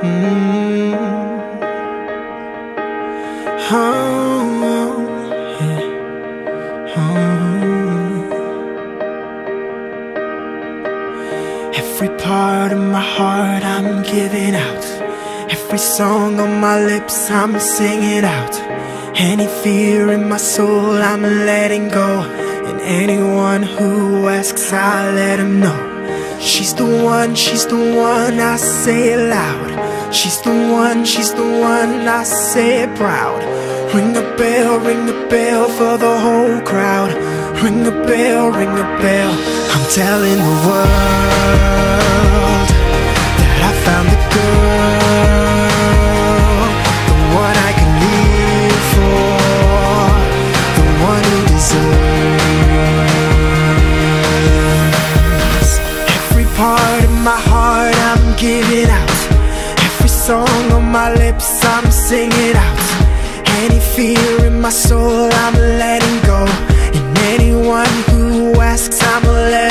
Mm. Oh, yeah. Every part of my heart I'm giving out. Every song on my lips I'm singing out. Any fear in my soul I'm letting go. And anyone who asks I let them know. She's the one, I say it loud. She's the one, I say it proud. Ring the bell for the whole crowd. Ring the bell, I'm telling the world that I found the girl, the one I can live for, the one who deserves. Every part of my heart I'm giving out. Every song on my lips I'm singing out. Any fear in my soul I'm letting go. And anyone who asks I'm letting